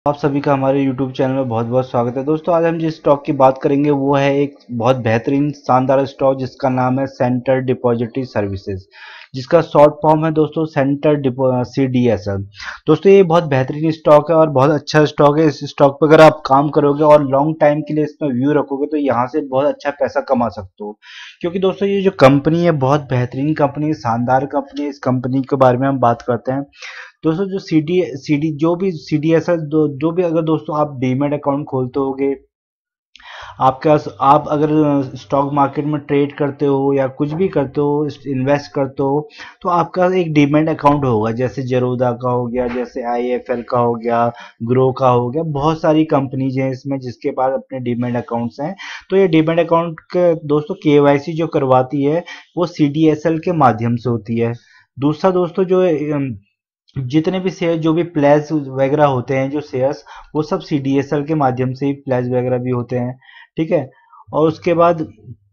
आप सभी का हमारे YouTube चैनल में बहुत बहुत स्वागत है। दोस्तों आज हम जिस स्टॉक की बात करेंगे वो है एक बहुत बेहतरीन शानदार स्टॉक जिसका नाम है सेंटर डिपॉजिटरी सर्विसेज, जिसका शॉर्ट फॉर्म है दोस्तों सेंटर CDSL। दोस्तों ये बहुत बेहतरीन स्टॉक है और बहुत अच्छा स्टॉक है। इस स्टॉक पर अगर आप काम करोगे और लॉन्ग टाइम के लिए इसमें व्यू रखोगे तो यहाँ से बहुत अच्छा पैसा कमा सकते हो, क्योंकि दोस्तों ये जो कंपनी है बहुत बेहतरीन कंपनी है, शानदार कंपनी है। इस कंपनी के बारे में हम बात करते हैं दोस्तों। जो सी डी जो भी CDSL जो भी अगर दोस्तों आप डीमेट अकाउंट खोलते होगे, आपका आप अगर स्टॉक मार्केट में ट्रेड करते हो या कुछ भी करते हो, इन्वेस्ट करते हो, तो आपका एक डीमेट अकाउंट होगा। जैसे जरोदा का हो गया, जैसे IIFL का हो गया, ग्रो का हो गया, बहुत सारी कंपनीज हैं इसमें जिसके पास अपने डीमेट अकाउंट्स हैं। तो ये डीमेट अकाउंट के दोस्तों KYC जो करवाती है वो CDSL के माध्यम से होती है। दूसरा दोस्तों जो जितने भी शेयर जो भी प्लेज वगैरह होते हैं, जो शेयर्स, वो सब CDSL के माध्यम से ही प्लेज वगैरह भी होते हैं। ठीक है। और उसके बाद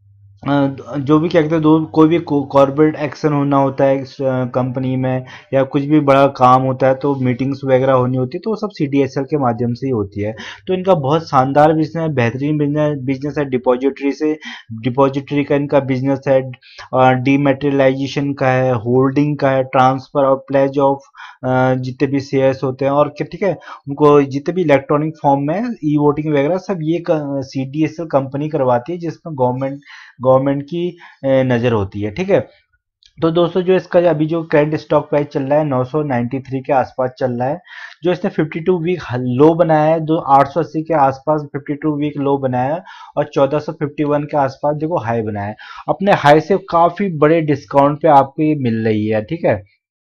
जो भी क्या कहते हैं कोई भी कॉर्पोरेट एक्शन होना होता है इस कंपनी में, या कुछ भी बड़ा काम होता है तो मीटिंग्स वगैरह होनी होती है, तो वो सब CDSL के माध्यम से ही होती है। तो इनका बहुत शानदार बिजनेस है, बेहतरीन बिजनेस है। डिपॉजिटरी का इनका बिजनेस है, डीमेटेरियलाइजेशन का है, होल्डिंग का है, ट्रांसफर और प्लेज ऑफ जितने भी शेयर्स होते हैं, और ठीक है, उनको जितने भी इलेक्ट्रॉनिक फॉर्म में ई वोटिंग वगैरह सब ये CDSL कंपनी करवाती है, जिसमें गवर्नमेंट की नज़र होती है। ठीक है। तो दोस्तों जो इसका अभी जो करंट स्टॉक प्राइस चल रहा है 993 के आसपास चल रहा है। जो इसने 52 वीक लो बनाया है, जो 880 के आसपास 52 वीक लो बनाया है, और 1451 के आसपास देखो हाई बनाया है। अपने हाई से काफी बड़े डिस्काउंट पे आपको ये मिल रही है। ठीक है।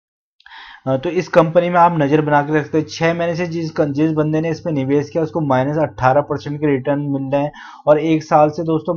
तो इस कंपनी में आप नजर बना के रखते हैं। 6 महीने से जिस बंदे ने इसमें निवेश किया उसको -18% के रिटर्न मिल रहे हैं, और एक साल से दोस्तों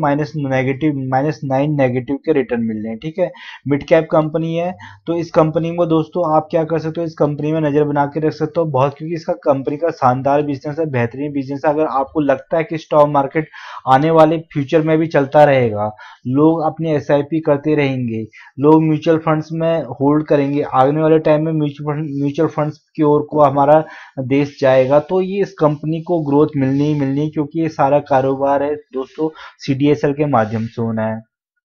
-9 नेगेटिव के रिटर्न मिल रहे हैं। ठीक है। मिड कैप कंपनी है, तो इस कंपनी में दोस्तों आप क्या कर सकते हो, इस कंपनी में नजर बना के रख सकते हो बहुत, क्योंकि इसका कंपनी का शानदार बिजनेस है, बेहतरीन बिजनेस है। अगर आपको लगता है कि स्टॉक मार्केट आने वाले फ्यूचर में भी चलता रहेगा, लोग अपनी SIP करते रहेंगे, लोग म्यूचुअल फंड्स में होल्ड करेंगे, आने वाले टाइम में म्यूचुअल फंड्स की ओर को हमारा देश जाएगा, तो ये इस कंपनी को ग्रोथ मिलनी ही मिलनी है, क्योंकि ये सारा कारोबार है दोस्तों CDSL के माध्यम से होना है।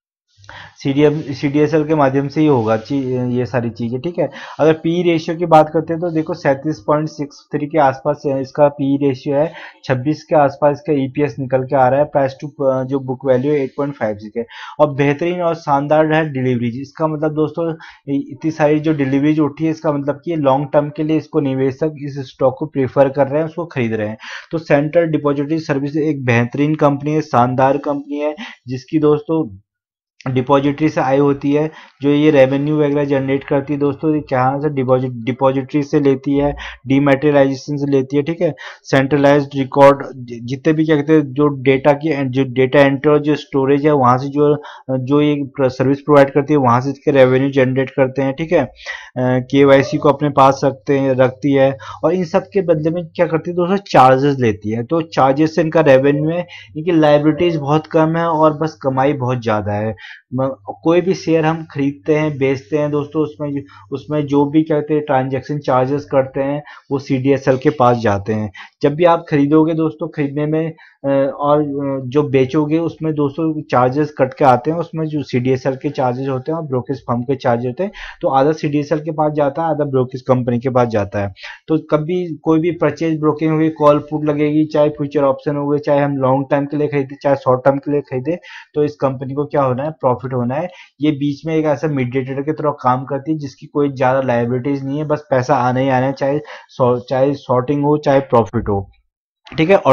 CDSL के माध्यम से ही होगा ये सारी चीजें। ठीक है। अगर पी रेशियो की बात करते हैं तो देखो 37.63 के आसपास इसका पी रेशियो है। 26 के आसपास इसका EPS निकल के आ रहा है। प्राइस टू जो बुक वैल्यू है 8.56 है। और बेहतरीन और शानदार है डिलीवरी। इसका मतलब दोस्तों इतनी सारी जो डिलीवरीज उठी है, इसका मतलब कि लॉन्ग टर्म के लिए इसको निवेशक इस स्टॉक को प्रेफर कर रहे हैं, उसको खरीद रहे हैं। तो सेंट्रल डिपॉजिटरी सर्विस एक बेहतरीन कंपनी है, शानदार कंपनी है, जिसकी दोस्तों डिपॉजिटरी से आय होती है। जो ये रेवेन्यू वगैरह जनरेट करती है दोस्तों, ये कहाँ से डिपॉजिटरी से लेती है, डीमेटेरियलाइजेशन से लेती है। ठीक है। सेंट्रलाइज्ड रिकॉर्ड जितने भी क्या कहते हैं जो जो डेटा एंट्री और जो स्टोरेज है, वहां से जो जो ये सर्विस प्रोवाइड करती है वहां से इसके रेवेन्यू जनरेट करते हैं। ठीक है। KYC को अपने पास रखती है, और इन सब के बदले में क्या करती है दोस्तों, चार्जेस लेती है। तो चार्जेस से इनका रेवेन्यू है, इनकी लाइबिलिटीज बहुत कम है और बस कमाई बहुत ज्यादा है। कोई भी शेयर हम खरीदते हैं बेचते हैं दोस्तों, उसमें जो भी कहते हैं ट्रांजैक्शन चार्जेस करते हैं, वो CDSL के पास जाते हैं। जब भी आप खरीदोगे दोस्तों, खरीदने में और जो बेचोगे उसमें दोस्तों चार्जेस कट के आते हैं, उसमें जो CDSL के चार्जेस होते हैं और ब्रोकरेज फर्म के चार्जेस होते हैं। तो आधा CDSL के पास जाता है, आधा ब्रोकरेज कंपनी के पास जाता है। तो कभी कोई भी परचेज ब्रोकिंग होगी, कॉल पुट लगेगी, चाहे फ्यूचर ऑप्शन हो गए, चाहे हम लॉन्ग टाइम के लिए खरीदे चाहे शॉर्ट टर्म के लिए खरीदे, तो इस कंपनी को क्या होना है, प्रॉफिट होना है। ये बीच में एक ऐसा मीडिएटर की तरह काम करती है, जिसकी कोई ज्यादा लाइबिलिटीज नहीं है, बस पैसा आने ही आना है, चाहे शॉर्टिंग हो चाहे प्रॉफिट हो। ठीक है।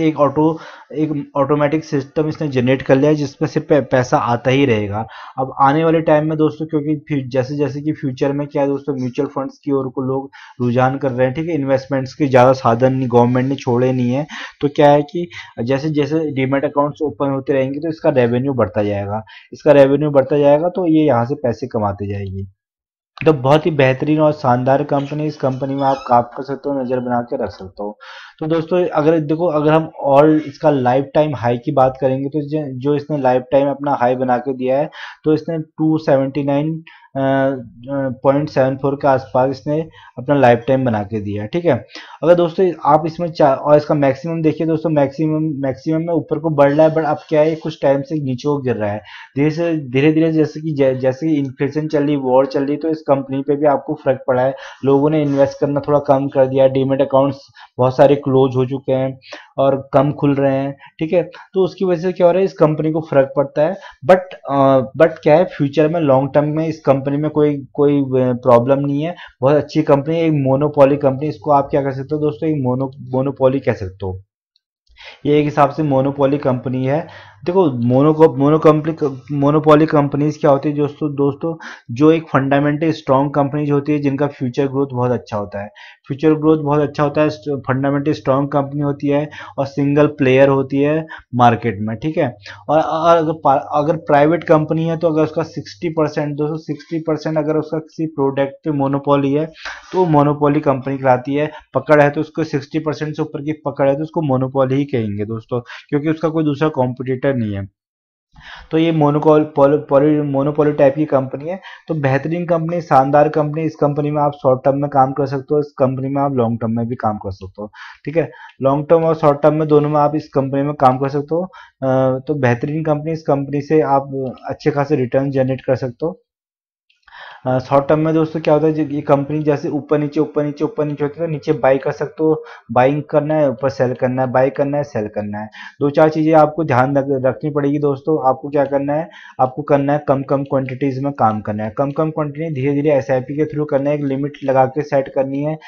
एक ऑटोमेटिक सिस्टम इसने जनरेट कर लिया है, जिसमें सिर्फ पैसा आता ही रहेगा। अब आने वाले टाइम में दोस्तों, क्योंकि फिर जैसे जैसे कि फ्यूचर में क्या है दोस्तों, म्यूचुअल फंड्स की ओर को लोग रुझान कर रहे हैं। ठीक है। इन्वेस्टमेंट्स के ज्यादा साधन गवर्नमेंट ने छोड़े नहीं है। तो क्या है कि जैसे जैसे डीमेट अकाउंट्स ओपन होते रहेंगे तो इसका रेवेन्यू बढ़ता जाएगा, तो ये यहाँ से पैसे कमाते जाएगी। तो बहुत ही बेहतरीन और शानदार कंपनी, इस कंपनी में आप काम कर सकते हो, नजर बना के रख सकते हो। तो दोस्तों अगर देखो, अगर हम और इसका लाइफ टाइम हाई की बात करेंगे, तो जो इसने लाइफ टाइम अपना हाई बना के दिया है, तो इसने 0.74 के आसपास इसने अपना लाइफ टाइम बना के दिया है। ठीक है, अगर दोस्तों आप इसमें और इसका मैक्सिमम देखिए दोस्तों, मैक्सिमम मैक्सिमम में ऊपर को बढ़ रहा है, बट अब क्या है कुछ टाइम से नीचे को गिर रहा है धीरे धीरे, जैसे कि इन्फ्लेशन चल रही, वॉर चल रही, तो इस कंपनी पे भी आपको फर्क पड़ा है। लोगों ने इन्वेस्ट करना थोड़ा कम कर दिया, डीमेट अकाउंट्स बहुत सारे क्लोज हो चुके हैं और कम खुल रहे हैं। ठीक है, तो उसकी वजह से क्या हो रहा है, इस कंपनी को फर्क पड़ता है। बट क्या है, फ्यूचर में लॉन्ग टर्म में इस कंपनी में कोई कोई प्रॉब्लम नहीं है। बहुत अच्छी कंपनी है, एक मोनोपोली कंपनी, इसको आप क्या कह सकते हो दोस्तों, एक मोनोपोली कह सकते हो। ये एक हिसाब से मोनोपोली कंपनी है। देखो, मोनोपोली कंपनीज क्या होती है दोस्तों दोस्तों जो एक फंडामेंटल स्ट्रांग कंपनीज होती है, जिनका फ्यूचर ग्रोथ बहुत अच्छा होता है। फ्यूचर ग्रोथ बहुत अच्छा होता है, फंडामेंटल स्ट्रांग कंपनी होती है और सिंगल प्लेयर होती है मार्केट में। ठीक है, और अगर प्राइवेट कंपनी है, तो अगर उसका 60% दोस्तों 60% अगर उसका किसी प्रोडक्ट पे मोनोपोली है, तो मोनोपोली कंपनी कहलाती है। पकड़ है तो उसको 60% से ऊपर की पकड़ है तो उसको मोनोपोली ही कहेंगे दोस्तों, क्योंकि उसका कोई दूसरा कॉम्पिटिटर नहीं है। तो ये मोनोपोली टाइप की कंपनी है। तो बेहतरीन कंपनी, शानदार कंपनी, इस कंपनी में आप शॉर्ट टर्म में काम कर सकते हो, इस कंपनी में आप लॉन्ग टर्म में भी काम कर सकते हो। ठीक है, लॉन्ग टर्म और शॉर्ट टर्म में दोनों में आप इस कंपनी में काम कर सकते हो। तो बेहतरीन कंपनी, इस कंपनी से आप अच्छे खासे रिटर्न जनरेट कर सकते हो। शॉर्ट टर्म में दोस्तों क्या होता है, ये कंपनी जैसे ऊपर नीचे ऊपर नीचे ऊपर नीचे होती है, तो नीचे बाई कर सकते हो, बाइंग करना है, ऊपर सेल करना है, बाई करना है, सेल करना है। दो चार चीजें आपको ध्यान रखनी पड़ेगी दोस्तों। आपको क्या करना है, आपको करना है कम कम क्वांटिटीज में काम करना है, कम कम क्वांटिटी धीरे धीरे एसआईपी के थ्रू करना है, एक लिमिट लगा के सेट करनी है,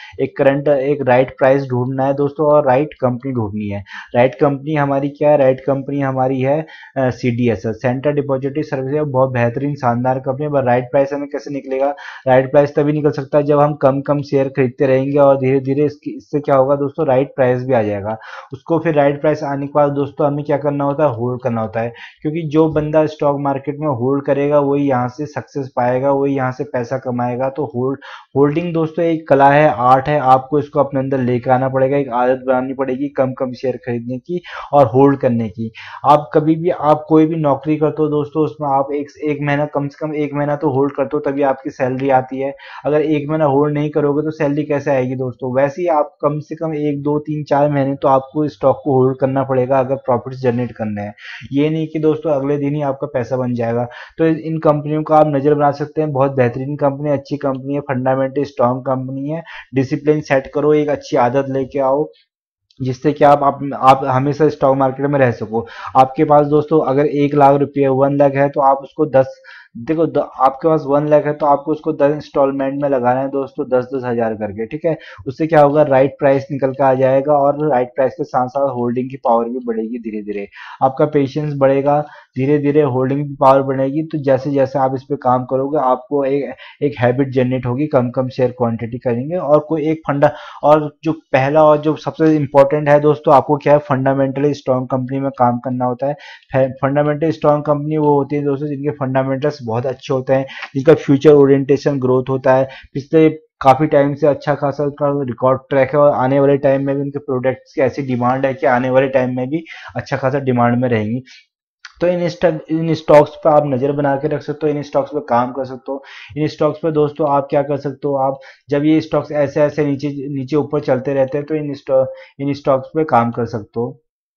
एक राइट प्राइस ढूंढना है दोस्तों, और राइट कंपनी ढूंढनी है। राइट कंपनी हमारी क्या है, राइट कंपनी हमारी है सीडीएस, सेंटर डिपॉजिटरी सर्विस, बहुत बेहतरीन शानदार कंपनी है। राइट प्राइस हमें कैसे निकलेगा, राइट प्राइस तभी निकल सकता है जब हम कम कम शेयर खरीदते रहेंगे, और धीरे धीरे इससे क्या होगा दोस्तों, राइट प्राइस भी आ जाएगा। उसको फिर राइट प्राइस आने के बाद दोस्तों हमें क्या करना होता है, होल्ड करना होता है, क्योंकि जो बंदा स्टॉक मार्केट में होल्ड करेगा वही यहाँ से सक्सेस पाएगा, वही यहाँ से पैसा कमाएगा। तो होल्डिंग दोस्तों एक कला है, आर्ट है, आपको इसको अपने अंदर लेकर आना पड़ेगा, एक आदत बनानी पड़ेगी कम कम शेयर खरीदने की और होल्ड करने की। आप कभी भी, आप कोई भी नौकरी करते हो दोस्तों, उसमें आप एक महीना, कम से कम एक महीना तो होल्ड करते हो, तभी आपकी सैलरी आती है। अगर एक महीना होल्ड नहीं करोगे तो सैलरी कैसे आएगी दोस्तों। वैसे ही आप कम से कम 1 2 3 4 महीने तो आपको स्टॉक को होल्ड करना पड़ेगा, अगर प्रॉफिट जनरेट करने हैं। ये नहीं कि दोस्तों अगले दिन ही आपका पैसा बन जाएगा। तो इन कंपनियों का आप नजर बना सकते हैं, बहुत बेहतरीन कंपनी, अच्छी कंपनी है, फंडामेंटल स्ट्रांग कंपनी है। डिसिप्लिन सेट करो, एक अच्छी आदत लेके आओ, जिससे कि आप हमेशा स्टॉक मार्केट में रह सको। आपके पास दोस्तों अगर 1 लाख रुपये 1 लाख है, तो आप उसको 10, देखो आपके पास 1 लाख है, तो आपको उसको 10 इंस्टॉलमेंट में लगाना है दोस्तों, 10 10 हजार करके। ठीक है, उससे क्या होगा, राइट प्राइस निकल के आ जाएगा, और राइट प्राइस के साथ साथ होल्डिंग की पावर भी बढ़ेगी धीरे धीरे, आपका पेशेंस बढ़ेगा, धीरे धीरे होल्डिंग की पावर बढ़ेगी। तो जैसे जैसे आप इस पे काम करोगे, आपको एक हैबिट जनरेट होगी, कम कम शेयर क्वांटिटी करेंगे, और कोई एक फंडा, और जो पहला और जो सबसे इंपॉर्टेंट है दोस्तों, आपको क्या है, फंडामेंटली स्ट्रांग कंपनी में काम करना होता है। फंडामेंटली स्ट्रांग कंपनी वो होती है दोस्तों जिनके फंडामेंटल्स बहुत अच्छे होते हैं, जिनका फ्यूचर ओरिएंटेशन ग्रोथ होता है, पिछले काफी टाइम से अच्छा खासा का रिकॉर्ड ट्रैक है, और आने वाले टाइम में भी उनके प्रोडक्ट्स की ऐसी डिमांड है कि आने वाले टाइम में भी अच्छा खासा डिमांड में रहेंगी। तो इन स्टॉक्स पर आप नजर बना के रख सकते हो, इन स्टॉक्स पे काम कर सकते हो। इन स्टॉक्स पे दोस्तों आप क्या कर सकते हो, आप जब ये स्टॉक्स ऐसे ऐसे नीचे नीचे ऊपर चलते रहते हैं, तो इन स्टॉक्स पे काम कर सकते हो।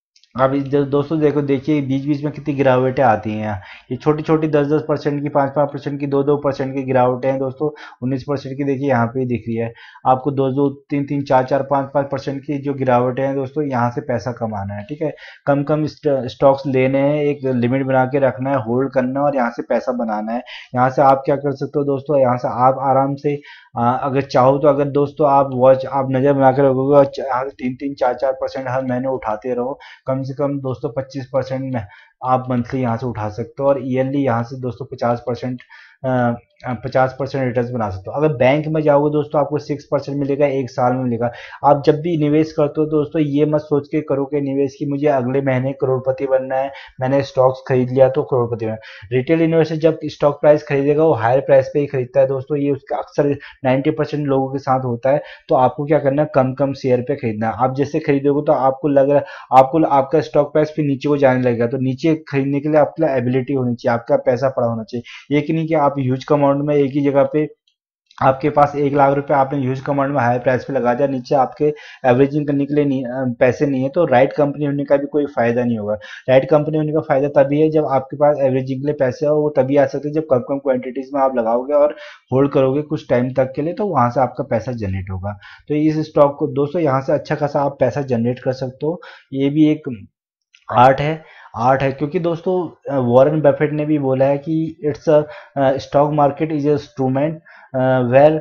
अब दोस्तों देखो, देखिए बीच बीच में कितनी गिरावटें आती हैं यहाँ। ये छोटी छोटी 10 10% की, 5 5% की, 2 2% की गिरावटें हैं दोस्तों। 19% की देखिए यहाँ पे ही दिख रही है आपको, 2 2 3 3 4 4 5 5% की जो गिरावटें हैं दोस्तों, यहाँ से पैसा कमाना है। ठीक है, कम कम स्टॉक्स लेने हैं, एक लिमिट बना के रखना है, होल्ड करना है, और यहाँ से पैसा बनाना है। यहाँ से आप क्या कर सकते हो दोस्तों, यहाँ से आप आराम से अगर चाहो तो, अगर दोस्तों आप नजर बना के रखोगे और यहाँ से 3 3 4 4% हर महीने उठाते रहो, कम से कम दोस्तों 25% में आप मंथली यहाँ से उठा सकते हो, और ईयरली यहाँ से दोस्तों 50% रिटर्न बना सकते हो। अगर बैंक में जाओगे दोस्तों, आपको 6% मिलेगा, एक साल में मिलेगा। आप जब भी निवेश करते हो दोस्तों, ये मत सोच के करो कि निवेश की मुझे अगले महीने करोड़पति बनना है, मैंने स्टॉक्स खरीद लिया तो करोड़पति बनना है। रिटेल इन्वेस्टर जब स्टॉक प्राइस खरीदेगा, वो हायर प्राइस पे ही खरीदता है दोस्तों, ये उसका अक्सर 90% लोगों के साथ होता है। तो आपको क्या करना है, कम कम शेयर पे खरीदना है। आप जैसे खरीदोगे तो आपको लग रहा है, आपको आपका स्टॉक प्राइस फिर नीचे को जाने लगेगा, तो नीचे ये खरीदने के लिए आपके एबिलिटी होनी चाहिए, आपका पैसा पड़ा होना चाहिए। ये कि नहीं कि आप ह्यूज अमाउंट में एक ही जगह पे आपके पास 1 लाख रुपए आपने ह्यूज अमाउंट में हाई प्राइस पे लगा दिया, नीचे आपके एवरेजिंग करने के लिए नहीं, पैसे नहीं है, तो राइट कंपनी होने का भी कोई फायदा नहीं होगा। राइट कंपनी होने का फायदा तभी है जब आपके पास एवरेजिंग के लिए पैसे हो, वो तभी आ सकते हैं जब कम कम क्वांटिटीज में आप लगाओगे और होल्ड करोगे कुछ टाइम तक के लिए, तो वहां से आपका पैसा जनरेट होगा। तो इस स्टॉक को दोस्तों यहाँ से अच्छा खासा आप पैसा जनरेट कर सकते हो। ये भी एक आर्ट है, आर्ट है, क्योंकि दोस्तों वॉरेन बफेट ने भी बोला है कि it's a stock market is a instrument where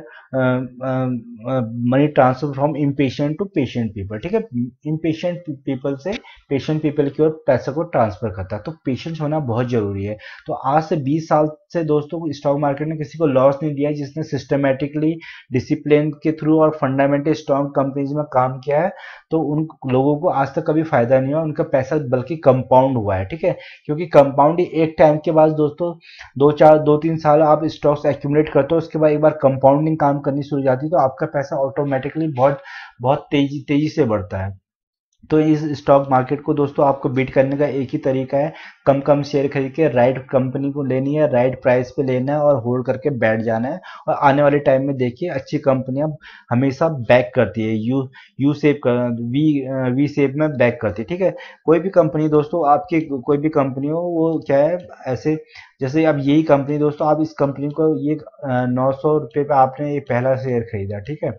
money transfer from impatient to patient people. ठीक है, इम्पेशेंट पीपल से पेशेंट पीपल की ओर पैसा को ट्रांसफर करता है, तो पेशेंस होना बहुत जरूरी है। तो आज से 20 साल से दोस्तों स्टॉक मार्केट ने किसी को लॉस नहीं दिया है, जिसने सिस्टमेटिकली डिसिप्लिन के थ्रू और फंडामेंटल स्ट्रॉन्ग कंपनीज में काम किया है, तो उन लोगों को आज तक कभी फायदा नहीं हुआ, उनका पैसा बल्कि कंपाउंड हुआ है। ठीक है, क्योंकि कंपाउंडिंग एक टाइम के बाद दोस्तों 2-3 साल आप स्टॉक्स एक्यूमुलेट करते हो, उसके बाद एक बार कंपाउंडिंग काम करनी शुरू हो जाती है, तो आपका पैसा ऑटोमेटिकली बहुत बहुत तेजी तेजी से बढ़ता है। तो इस स्टॉक मार्केट को दोस्तों आपको बीट करने का एक ही तरीका है, कम कम शेयर खरीद के राइट कंपनी को लेनी है, राइट प्राइस पे लेना है और होल्ड करके बैठ जाना है। और आने वाले टाइम में देखिए अच्छी कंपनियां हमेशा बैक करती है, यू यू शेप कर वी वी शेप में बैक करती है। ठीक है, कोई भी कंपनी दोस्तों आपकी कोई भी कंपनी हो, वो क्या है ऐसे, जैसे अब यही कंपनी दोस्तों, आप इस कंपनी को ये 900 रुपये पे आपने ये पहला शेयर खरीदा। ठीक है,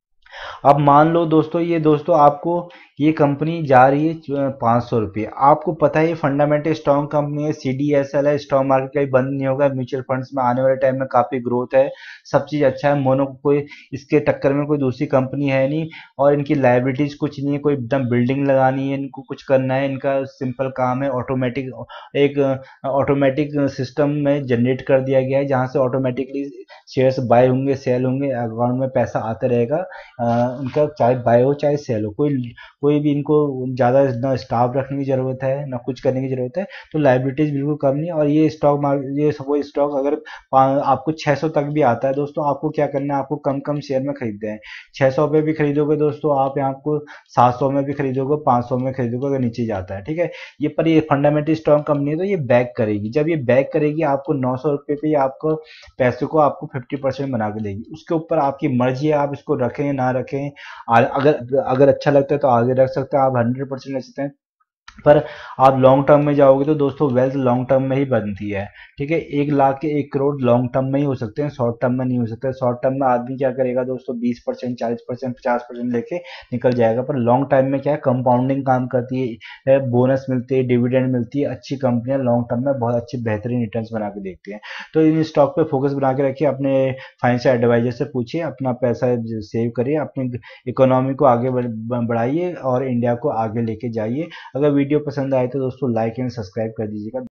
अब मान लो दोस्तों, ये दोस्तों आपको ये कंपनी जा रही है 500 रुपये, आपको पता है ये फंडामेंटल स्ट्रॉन्ग कंपनी है, CDSL है, स्टॉक मार्केट कहीं बंद नहीं होगा, म्यूचुअल फंड्स में आने वाले टाइम में काफी ग्रोथ है, सब चीज अच्छा है, मोनो कोई इसके टक्कर में कोई दूसरी कंपनी है नहीं, और इनकी लाइबिलिटीज कुछ नहीं है, कोई एकदम बिल्डिंग लगानी है, इनको कुछ करना है, इनका सिंपल काम है, ऑटोमेटिक एक ऑटोमेटिक सिस्टम में जनरेट कर दिया गया है, जहां से ऑटोमेटिकली शेयर्स बाय होंगे सेल होंगे, अकाउंट में पैसा आता रहेगा। उनका चाहे बाय हो चाहे सेल हो, कोई कोई भी इनको ज़्यादा ना स्टाफ रखने की ज़रूरत है ना कुछ करने की ज़रूरत है, तो लाइबिलिटीज बिल्कुल कम नहीं है। और ये स्टॉक मार्केट, ये सपोज स्टॉक अगर आपको 600 तक भी आता है दोस्तों, आपको क्या करना है, आपको कम कम शेयर में खरीदते हैं। 600 पे भी खरीदोगे दोस्तों आप, यहाँ आपको 700 में भी खरीदोगे, 500 में खरीदोगे अगर नीचे जाता है। ठीक है, ये पर ये फंडामेंटल स्ट्रॉन्ग कंपनी है, तो ये बैक करेगी, जब ये बैक करेगी आपको 900 रुपये पे आपको पैसे को आपको 50% बना के देगी, उसके ऊपर आपकी मर्जी है, आप इसको रखें या ना रखें। अगर अगर अच्छा लगता है तो आगे रख सकते हैं, आप 100% रख सकते हैं, पर आप लॉन्ग टर्म में जाओगे तो दोस्तों वेल्थ लॉन्ग टर्म में ही बनती है। ठीक है, 1 लाख के 1 करोड़ लॉन्ग टर्म में ही हो सकते हैं, शॉर्ट टर्म में नहीं हो सकते। शॉर्ट टर्म में आदमी क्या करेगा दोस्तों, 20%, 40%, 50% लेके निकल जाएगा, पर लॉन्ग टाइम में क्या है, कंपाउंडिंग काम करती है, बोनस मिलती है, डिविडेंड मिलती है, अच्छी कंपनियां लॉन्ग टर्म में बहुत अच्छी बेहतरीन रिटर्न बना के देखती हैं। तो इन स्टॉक पे फोकस बना के रखिए, अपने फाइनेंशियल एडवाइजर से पूछिए, अपना पैसा सेव करिए, अपनी इकोनॉमी को आगे बढ़ाइए और इंडिया को आगे लेके जाइए। अगर वीडियो पसंद आए तो दोस्तों लाइक एंड सब्सक्राइब कर दीजिएगा।